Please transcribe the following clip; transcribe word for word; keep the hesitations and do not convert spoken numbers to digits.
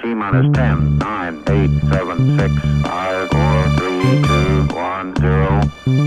T minus ten, nine, eight, seven, six, five, four, three, two, one, zero.